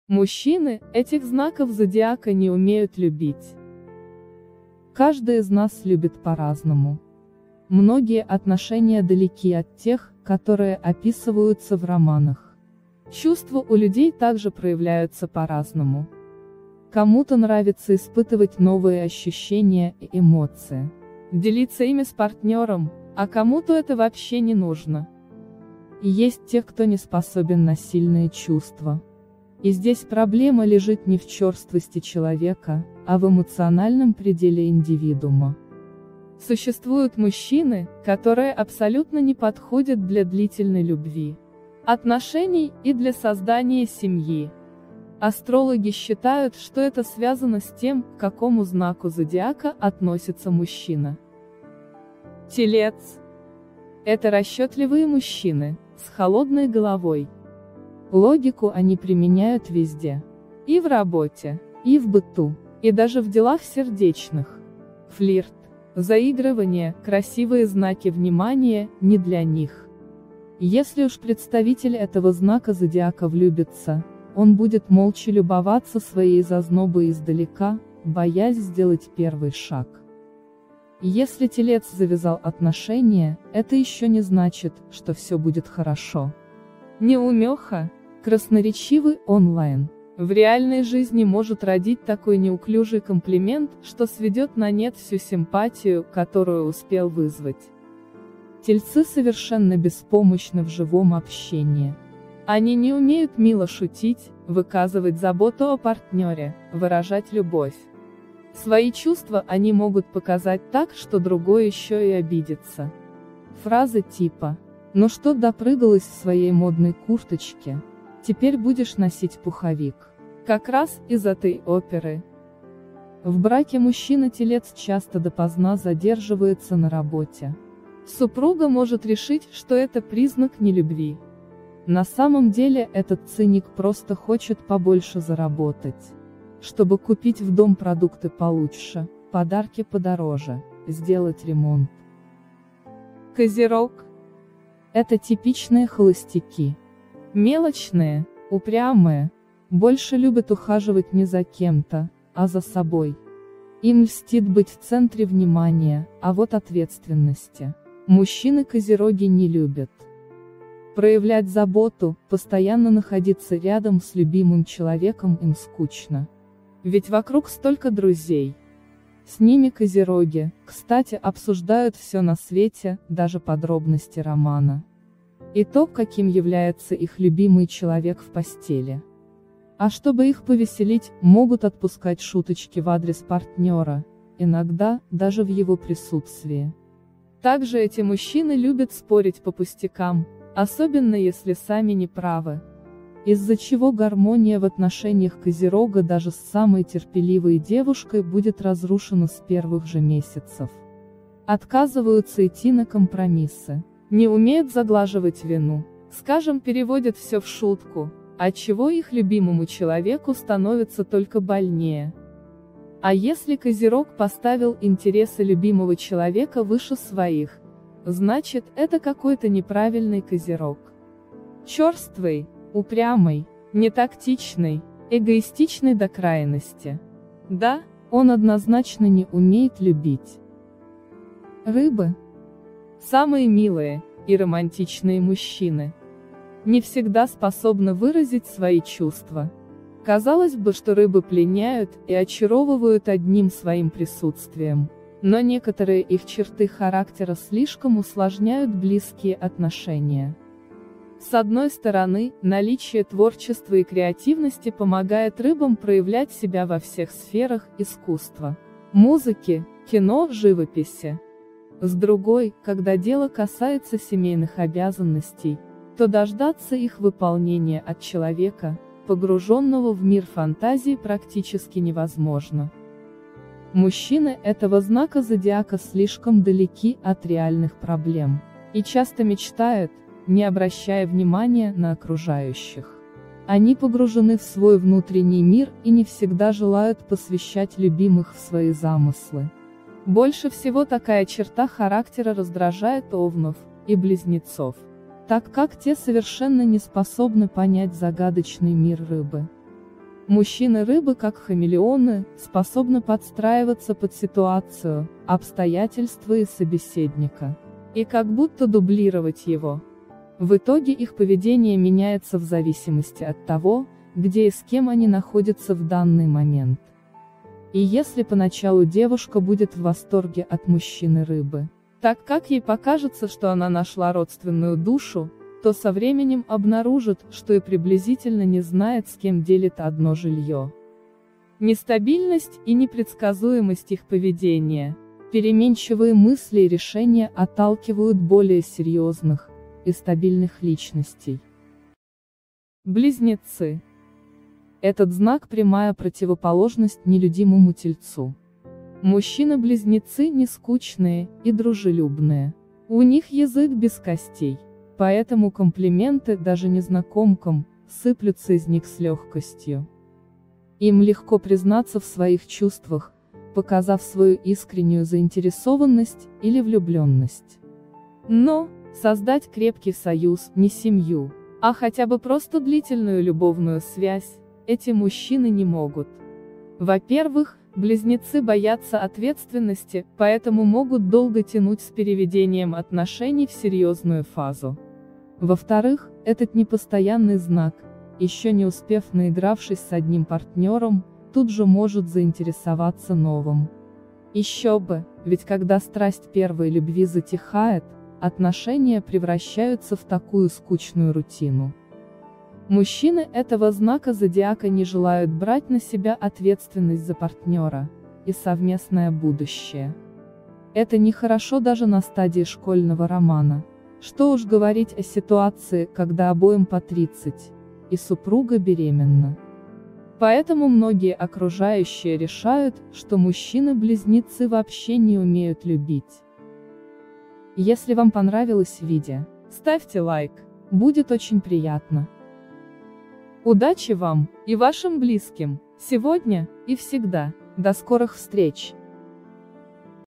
Мужчины этих знаков зодиака не умеют любить. Каждый из нас любит по-разному. Многие отношения далеки от тех, которые описываются в романах. Чувства у людей также проявляются по-разному. Кому-то нравится испытывать новые ощущения и эмоции, делиться ими с партнером, а кому-то это вообще не нужно. И есть те, кто не способен на сильные чувства. И здесь проблема лежит не в черствости человека, а в эмоциональном пределе индивидуума. Существуют мужчины, которые абсолютно не подходят для длительной любви, отношений и для создания семьи. Астрологи считают, что это связано с тем, к какому знаку зодиака относится мужчина. Телец. Это расчетливые мужчины, с холодной головой. Логику они применяют везде. И в работе, и в быту, и даже в делах сердечных. Флирт, заигрывание, красивые знаки внимания – не для них. Если уж представитель этого знака зодиака влюбится, он будет молча любоваться своей зазнобой издалека, боясь сделать первый шаг. Если телец завязал отношения, это еще не значит, что все будет хорошо. Неумеха, красноречивый онлайн, в реальной жизни может родить такой неуклюжий комплимент, что сведет на нет всю симпатию, которую успел вызвать. Тельцы совершенно беспомощны в живом общении. Они не умеют мило шутить, выказывать заботу о партнере, выражать любовь. Свои чувства они могут показать так, что другой еще и обидится. Фразы типа «Ну что допрыгалась в своей модной курточке? Теперь будешь носить пуховик». Как раз из этой оперы. В браке мужчина-телец часто допоздна задерживается на работе. Супруга может решить, что это признак нелюбви. На самом деле этот циник просто хочет побольше заработать, чтобы купить в дом продукты получше, подарки подороже, сделать ремонт. Козерог. Это типичные холостяки. Мелочные, упрямые, больше любят ухаживать не за кем-то, а за собой. Им льстит быть в центре внимания, а вот ответственности мужчины-козероги не любят. Проявлять заботу, постоянно находиться рядом с любимым человеком им скучно. Ведь вокруг столько друзей. С ними козероги, кстати, обсуждают все на свете, даже подробности романа. И то, каким является их любимый человек в постели. А чтобы их повеселить, могут отпускать шуточки в адрес партнера, иногда, даже в его присутствии. Также эти мужчины любят спорить по пустякам, особенно если сами не правы. Из-за чего гармония в отношениях козерога даже с самой терпеливой девушкой будет разрушена с первых же месяцев. Отказываются идти на компромиссы, не умеют заглаживать вину, скажем, переводят все в шутку, отчего их любимому человеку становится только больнее. А если козерог поставил интересы любимого человека выше своих, значит, это какой-то неправильный козерог. Черствый, упрямый, нетактичный, эгоистичный до крайности. Да, он однозначно не умеет любить. Рыбы. Самые милые и романтичные мужчины. Не всегда способны выразить свои чувства. Казалось бы, что рыбы пленяют и очаровывают одним своим присутствием. Но некоторые их черты характера слишком усложняют близкие отношения. С одной стороны, наличие творчества и креативности помогает рыбам проявлять себя во всех сферах искусства, музыки, кино, живописи. С другой, когда дело касается семейных обязанностей, то дождаться их выполнения от человека, погруженного в мир фантазии, практически невозможно. Мужчины этого знака зодиака слишком далеки от реальных проблем и часто мечтают, не обращая внимания на окружающих. Они погружены в свой внутренний мир и не всегда желают посвящать любимых в свои замыслы. Больше всего такая черта характера раздражает овнов и близнецов, так как те совершенно не способны понять загадочный мир рыбы. Мужчины-рыбы, как хамелеоны, способны подстраиваться под ситуацию, обстоятельства и собеседника. И как будто дублировать его. В итоге их поведение меняется в зависимости от того, где и с кем они находятся в данный момент. И если поначалу девушка будет в восторге от мужчины-рыбы, так как ей покажется, что она нашла родственную душу, то со временем обнаружит, что и приблизительно не знает, с кем делит одно жилье. Нестабильность и непредсказуемость их поведения, переменчивые мысли и решения отталкивают более серьезных и стабильных личностей. Близнецы. Этот знак – прямая противоположность нелюдимому тельцу. Мужчины-близнецы не скучные и дружелюбные. У них язык без костей. Поэтому комплименты, даже незнакомкам, сыплются из них с легкостью. Им легко признаться в своих чувствах, показав свою искреннюю заинтересованность или влюбленность. Но создать крепкий союз, не семью, а хотя бы просто длительную любовную связь, эти мужчины не могут. Во-первых, близнецы боятся ответственности, поэтому могут долго тянуть с переведением отношений в серьезную фазу. Во-вторых, этот непостоянный знак, еще не успев наигравшись с одним партнером, тут же может заинтересоваться новым. Еще бы, ведь когда страсть первой любви затихает, отношения превращаются в такую скучную рутину. Мужчины этого знака зодиака не желают брать на себя ответственность за партнера и совместное будущее. Это нехорошо даже на стадии школьного романа. Что уж говорить о ситуации, когда обоим по 30, и супруга беременна. Поэтому многие окружающие решают, что мужчины-близнецы вообще не умеют любить. Если вам понравилось видео, ставьте лайк, будет очень приятно. Удачи вам и вашим близким, сегодня и всегда. До скорых встреч!